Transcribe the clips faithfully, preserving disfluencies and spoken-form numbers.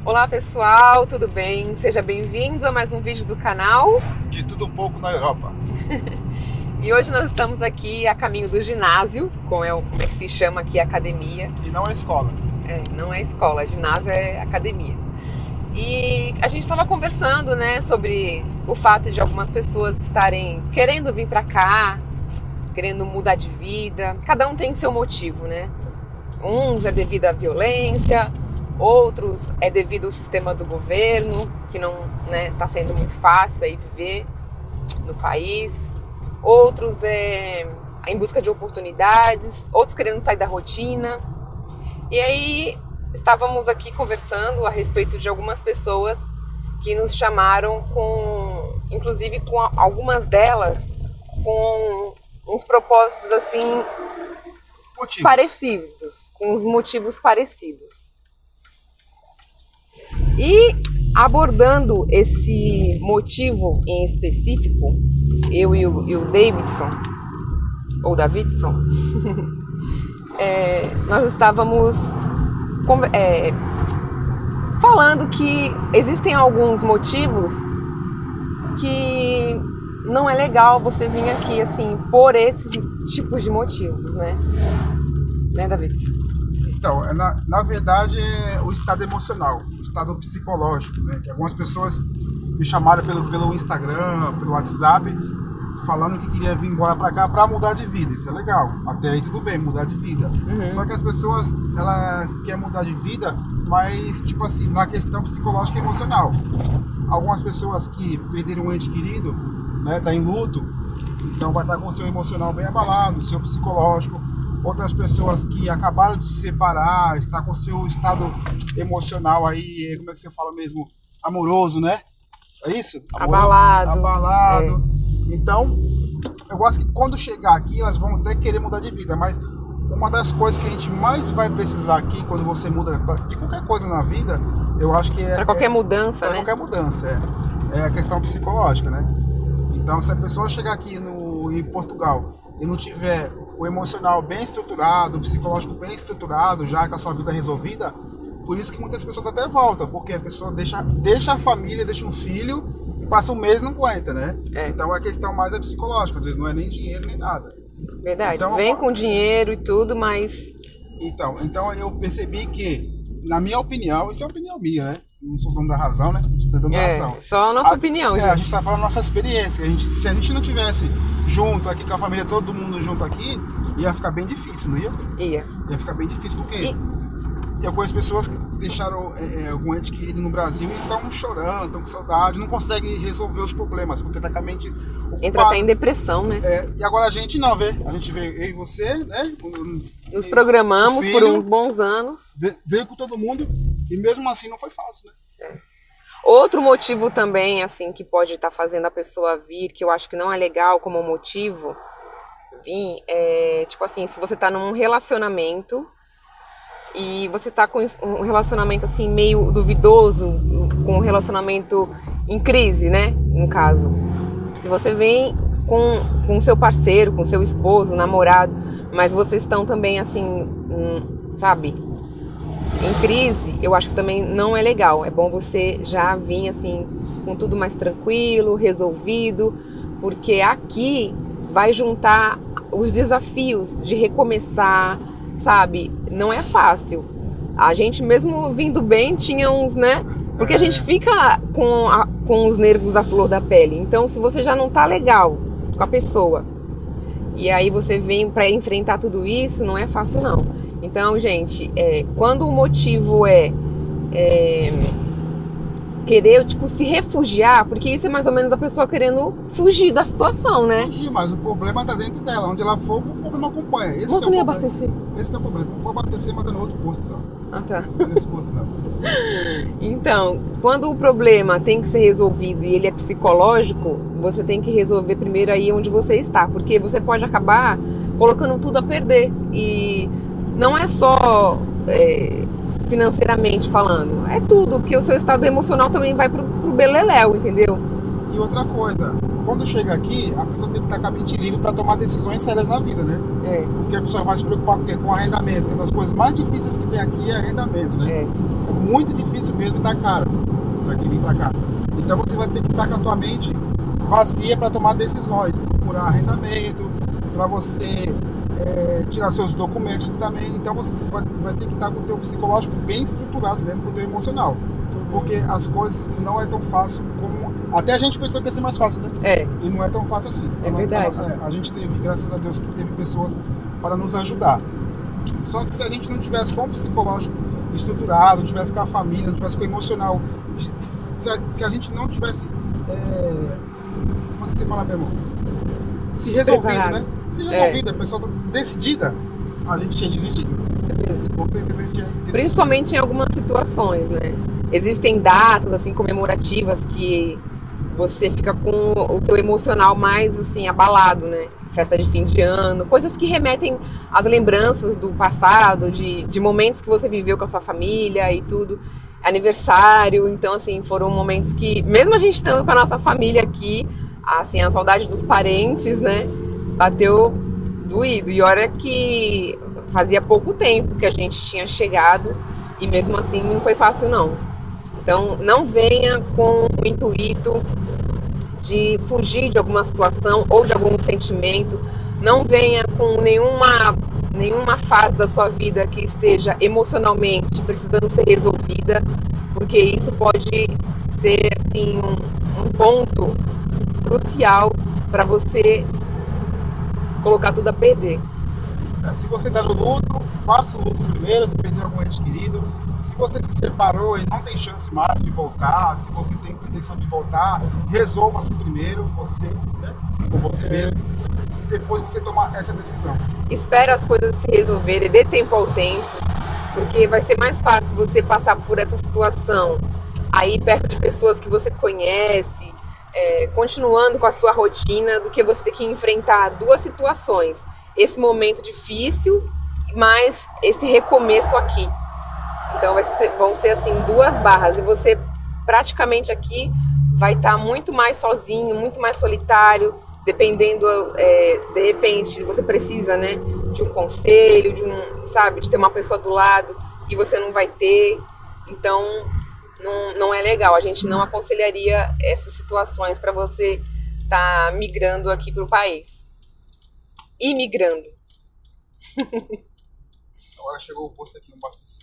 Olá pessoal, tudo bem? Seja bem-vindo a mais um vídeo do canal De Tudo Um Pouco na Europa. E hoje nós estamos aqui a caminho do ginásio, como é, como é que se chama aqui a academia. E não é escola. É, não é escola, ginásio é academia. E a gente estava conversando, né, sobre o fato de algumas pessoas estarem querendo vir para cá, querendo mudar de vida. Cada um tem seu motivo, né? Uns é devido à violência, outros é devido ao sistema do governo, que não está sendo muito fácil aí viver no país. Outros é em busca de oportunidades, outros querendo sair da rotina. E aí estávamos aqui conversando a respeito de algumas pessoas que nos chamaram com, inclusive com algumas delas, com uns propósitos assim Motivos. parecidos, com os motivos parecidos. E abordando esse motivo em específico, eu e o, e o Davidson, ou Davidson, é, nós estávamos é, falando que existem alguns motivos que não é legal você vir aqui assim por esses tipos de motivos, né? Né, Davidson? Então, na, na verdade é o estado emocional, o estado psicológico, né? Que algumas pessoas me chamaram pelo, pelo Instagram, pelo WhatsApp, falando que queria vir embora pra cá pra mudar de vida. Isso é legal, até aí tudo bem, mudar de vida. Uhum. Só que as pessoas, elas querem mudar de vida, mas tipo assim, na questão psicológica e emocional. Algumas pessoas que perderam um ente querido, né, tá em luto, então vai estar com o seu emocional bem abalado, o seu psicológico. Outras pessoas que acabaram de se separar, está com o seu estado emocional aí, como é que você fala mesmo? Amoroso, né? É isso? Amoroso, abalado. Abalado. É. Então, eu gosto que quando chegar aqui, elas vão até querer mudar de vida, mas uma das coisas que a gente mais vai precisar aqui, quando você muda de qualquer coisa na vida, eu acho que é... Para qualquer é, mudança, pra né? qualquer mudança, é. É a questão psicológica, né? Então, se a pessoa chegar aqui no, em Portugal e não tiver o emocional bem estruturado, o psicológico bem estruturado, já com a sua vida resolvida, por isso que muitas pessoas até voltam, porque a pessoa deixa, deixa a família, deixa um filho e passa um mês e não aguenta, né? É. Então a questão mais é psicológica, às vezes não é nem dinheiro nem nada. Verdade, então, vem com dinheiro e tudo, mas... Então, então eu percebi que, na minha opinião, isso é uma opinião minha, né? Não sou dono da razão, né? A gente tá dono da é, razão. Só a nossa a, opinião, é, gente. A gente tá falando a nossa experiência. A gente, se a gente não tivesse junto aqui com a família, todo mundo junto aqui, ia ficar bem difícil, não ia? Ia. Ia ficar bem difícil, porque e... eu conheço pessoas que deixaram é, algum ente querido no Brasil e estão chorando, estão com saudade, não conseguem resolver os problemas, porque tá com a mente ocupada. Entra até em depressão, né? É, e agora a gente não, vê? A gente veio, eu e você, né? Nos programamos filho, por uns bons anos. Veio com todo mundo e mesmo assim não foi fácil, né? É. Outro motivo também, assim, que pode estar fazendo a pessoa vir, que eu acho que não é legal como motivo vir, é, tipo assim, se você tá num relacionamento e você tá com um relacionamento, assim, meio duvidoso, com um relacionamento em crise, né, no caso. Se você vem com com seu parceiro, com seu esposo, namorado, mas vocês estão também, assim, hum, sabe... em crise, eu acho que também não é legal. É bom você já vir assim com tudo mais tranquilo, resolvido, porque aqui vai juntar os desafios de recomeçar, sabe? Não é fácil. A gente mesmo vindo bem tinha uns, né? Porque a gente fica com, a, com os nervos à flor da pele. Então, se você já não tá legal com a pessoa e aí você vem para enfrentar tudo isso, não é fácil não. Então, gente, é, quando o motivo é, é querer, tipo, se refugiar, porque isso é mais ou menos a pessoa querendo fugir da situação, né? Fugir, mas o problema tá dentro dela. Onde ela for, o problema acompanha. Esse Volta que é nem o abastecer. Esse que é o problema. Vou abastecer, mas tá no outro posto só. Ah, tá. Não é nesse posto, não. Então, quando o problema tem que ser resolvido e ele é psicológico, você tem que resolver primeiro aí onde você está, porque você pode acabar colocando tudo a perder. E não é só é, financeiramente falando, é tudo, porque o seu estado emocional também vai pro, pro beleléu, entendeu? E outra coisa, quando chega aqui, a pessoa tem que estar com a mente livre para tomar decisões sérias na vida, né? É. Porque a pessoa vai se preocupar com o quê? Com arrendamento, que uma das coisas mais difíceis que tem aqui é arrendamento, né? É. É muito difícil mesmo e tá caro para quem vem para cá. Então você vai ter que estar com a tua mente vazia para tomar decisões, procurar arrendamento, para você é, tirar seus documentos também. Então você vai, vai ter que estar com o teu psicológico bem estruturado mesmo, com o teu emocional. Porque as coisas não é tão fácil como... Até a gente pensou que ia ser mais fácil, né? É. E não é tão fácil assim. É verdade. A, a gente teve, graças a Deus, que teve pessoas para nos ajudar. Só que se a gente não tivesse com o psicológico estruturado, não tivesse com a família, não tivesse com o emocional, se a, se a gente não tivesse... É, como é que você fala mesmo? Se resolvido, né? Se resolvido, é. A pessoa tá decidida, a gente tinha desistido. É mesmo. Com certeza a gente tinha desistido. Principalmente em algumas situações, né? Existem datas assim comemorativas que você fica com o teu emocional mais assim abalado, né? Festa de fim de ano, coisas que remetem às lembranças do passado, de, de momentos que você viveu com a sua família e tudo, aniversário. Então assim, foram momentos que, mesmo a gente estando com a nossa família aqui, assim, a saudade dos parentes, né? Bateu doído. E olha que fazia pouco tempo que a gente tinha chegado e mesmo assim não foi fácil não. Então, não venha com o intuito de fugir de alguma situação ou de algum sentimento. Não venha com nenhuma, nenhuma fase da sua vida que esteja emocionalmente precisando ser resolvida, porque isso pode ser assim, um, um ponto crucial para você colocar tudo a perder. Se você está no luto, faça o luto primeiro, se perdeu algum ente querido. Se você se separou e não tem chance mais de voltar, se você tem pretensão de voltar, resolva-se primeiro, você, né, com você mesmo, e depois você tomar essa decisão. Espera as coisas se resolverem, dê tempo ao tempo, porque vai ser mais fácil você passar por essa situação aí perto de pessoas que você conhece, é, continuando com a sua rotina, do que você ter que enfrentar duas situações. Esse momento difícil, mas esse recomeço aqui. Então vai ser, vão ser assim duas barras e você praticamente aqui vai estar muito mais sozinho, muito mais solitário, dependendo, é, de repente você precisa, né, de um conselho, de um, sabe, de ter uma pessoa do lado e você não vai ter. Então não, não é legal. A gente não aconselharia essas situações para você estar migrando aqui para o país. Imigrando. Agora chegou o posto aqui no Bastecer.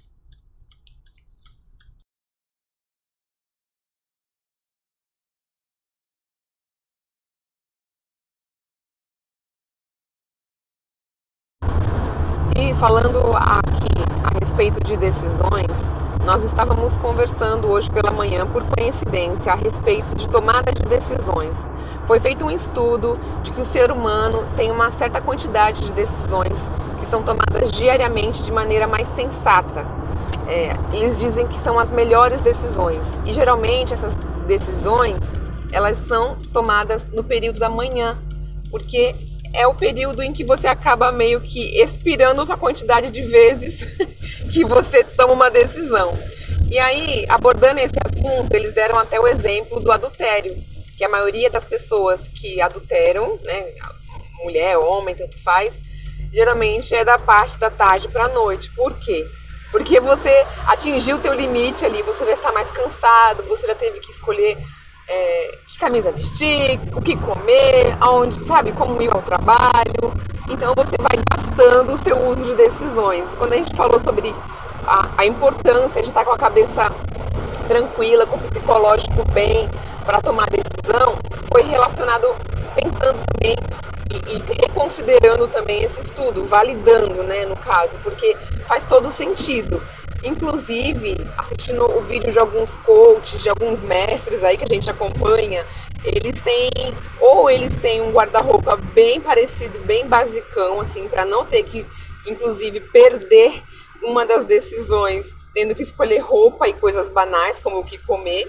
E falando aqui a respeito de decisões, nós estávamos conversando hoje pela manhã, por coincidência, a respeito de tomada de decisões. Foi feito um estudo de que o ser humano tem uma certa quantidade de decisões que são tomadas diariamente de maneira mais sensata. É, eles dizem que são as melhores decisões. E geralmente essas decisões, elas são tomadas no período da manhã, porque é o período em que você acaba meio que expirando a quantidade de vezes que você toma uma decisão. E aí, abordando esse assunto, eles deram até o exemplo do adultério, que a maioria das pessoas que adulteram, né, mulher, homem, tanto faz, geralmente é da parte da tarde para a noite. Por quê? Porque você atingiu o teu limite ali, você já está mais cansado, você já teve que escolher é, que camisa vestir, o que comer, aonde, sabe, como ir ao trabalho. Então você vai gastando o seu uso de decisões. Quando a gente falou sobre a, a importância de estar com a cabeça tranquila, com o psicológico bem para tomar decisão, foi relacionado pensando também e, e reconsiderando também esse estudo, validando, né, no caso, porque faz todo sentido. Inclusive, assistindo o vídeo de alguns coaches, de alguns mestres aí que a gente acompanha, eles têm, ou eles têm um guarda-roupa bem parecido, bem basicão, assim, para não ter que, inclusive, perder uma das decisões, tendo que escolher roupa e coisas banais, como o que comer,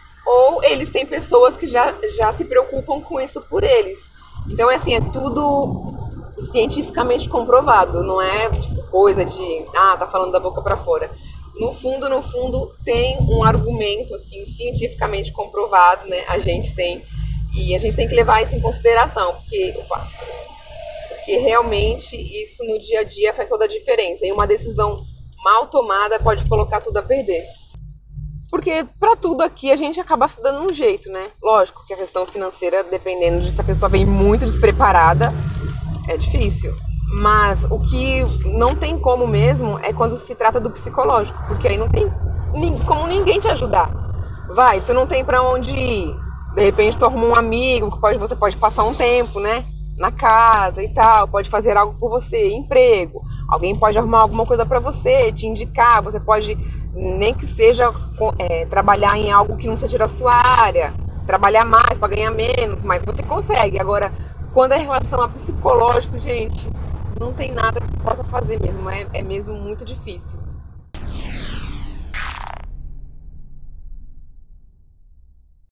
ou eles têm pessoas que já, já se preocupam com isso por eles. Então, é assim, é tudo cientificamente comprovado, não é tipo coisa de, ah, tá falando da boca para fora. No fundo, no fundo, tem um argumento, assim, cientificamente comprovado, né, a gente tem, E a gente tem que levar isso em consideração, porque, opa, porque realmente isso no dia a dia faz toda a diferença. E uma decisão mal tomada pode colocar tudo a perder. Porque para tudo aqui a gente acaba se dando um jeito, né? Lógico que a questão financeira, dependendo de se a pessoa vem muito despreparada, é difícil. Mas o que não tem como mesmo é quando se trata do psicológico, porque aí não tem como ninguém te ajudar. Vai, tu não tem pra onde ir. De repente tu arruma um amigo, que pode, você pode passar um tempo, né? Na casa e tal, pode fazer algo por você, emprego. Alguém pode arrumar alguma coisa pra você, te indicar. Você pode, nem que seja é, trabalhar em algo que não seja da sua área, trabalhar mais pra ganhar menos, mas você consegue. Agora, quando é em relação a psicológico, gente, não tem nada que você possa fazer mesmo, é, é mesmo muito difícil.